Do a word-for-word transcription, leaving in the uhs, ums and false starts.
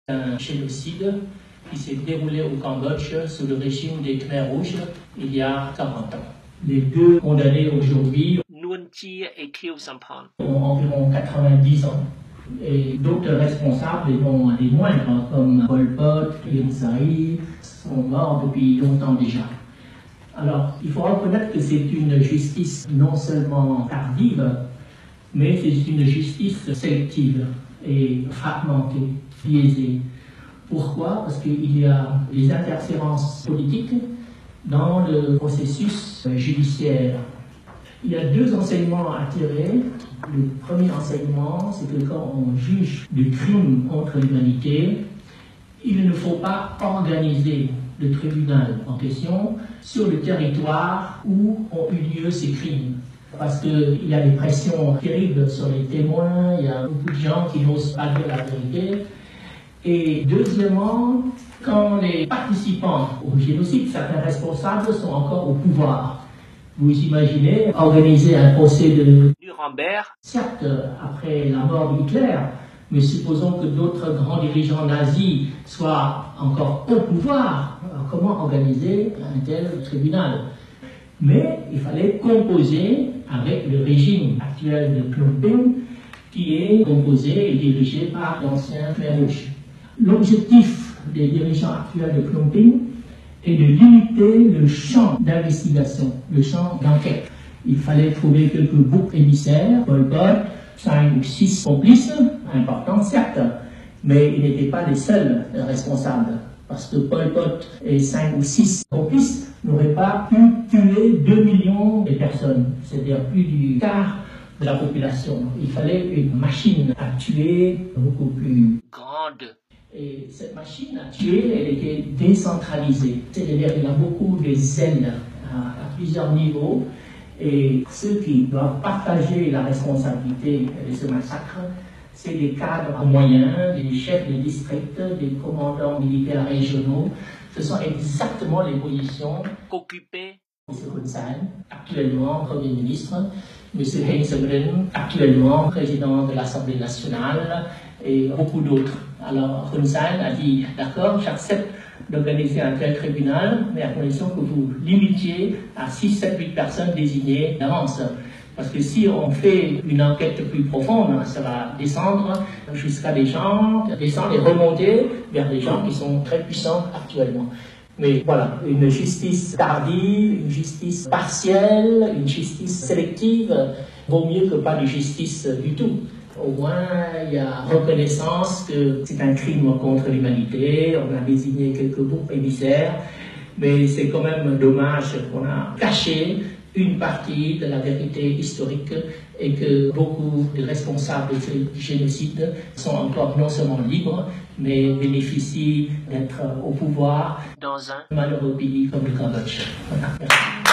Un génocide qui s'est déroulé au Cambodge sous le régime des Khmers rouges il y a quarante ans. Les deux condamnés aujourd'hui Nuon Chea et Khieu Samphan ont environ quatre-vingt-dix ans. Et d'autres responsables, et non des moindres, comme Pol Pot, Ieng Sary, sont morts depuis longtemps déjà. Alors, il faut reconnaître que c'est une justice non seulement tardive, mais c'est une justice sélective et fragmentée, biaisée. Pourquoi? Parce qu'il y a des interférences politiques dans le processus judiciaire. Il y a deux enseignements à tirer. Le premier enseignement, c'est que quand on juge de crimes contre l'humanité, il ne faut pas organiser le tribunal en question sur le territoire où ont eu lieu ces crimes. Parce qu'il y a des pressions terribles sur les témoins, il y a beaucoup de gens qui n'osent pas dire la vérité. Et deuxièrement, quand les participants au génocide, certains responsables sont encore au pouvoir. Vous imaginez organiser un procès de Nuremberg, certes après la mort d'Hitler, mais supposons que d'autres grands dirigeants nazis soient encore au pouvoir. Alors, comment organiser un tel tribunal? Mais il fallait composer avec le régime actuel de Phnom Penh, qui est composé et dirigé par l'ancien Khmer rouge. L'objectif des dirigeants actuels de Phnom Penh est de limiter le champ d'investigation, le champ d'enquête. Il fallait trouver quelques boucs émissaires, Pol Pot, cinq ou six complices, importants certes, mais ils n'étaient pas les seuls responsables, parce que Pol Pot et cinq ou six complices n'auraient pas pu tuer deux millions de personnes, c'est-à-dire plus du quart de la population. Il fallait une machine à tuer beaucoup plus grande. Et cette machine à tuer, elle était décentralisée. C'est-à-dire qu'il y a beaucoup de zèles à, à plusieurs niveaux. Et ceux qui doivent partager la responsabilité de ce massacre, c'est des cadres moyens, des chefs de district, des commandants militaires régionaux. Ce sont exactement les positions qu'occupait M. Hun Sen, actuellement Premier ministre, M. Heng Samrin, actuellement président de l'Assemblée nationale, et beaucoup d'autres. Alors Hun Sen a dit, d'accord, j'accepte d'organiser un tel tribunal, mais à condition que vous limitiez à six, sept, huit personnes désignées d'avance. Parce que si on fait une enquête plus profonde, ça va descendre jusqu'à des gens, descendre et remonter vers des gens qui sont très puissants actuellement. Mais voilà, une justice tardive, une justice partielle, une justice sélective, vaut mieux que pas de justice du tout. Au moins, il y a reconnaissance que c'est un crime contre l'humanité, on a désigné quelques groupes émissaires, mais c'est quand même dommage qu'on a caché une partie de la vérité historique et que beaucoup de responsables du génocide sont encore non seulement libres, mais bénéficient d'être au pouvoir dans un malheureux pays comme le Cambodge. Voilà. Merci.